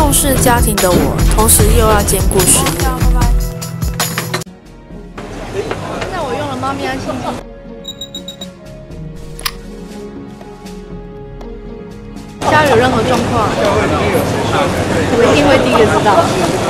重视家庭的我，同时又要兼顾事业。 现在我用了猫咪安心机。家有任何状况，我一定会第一个知道。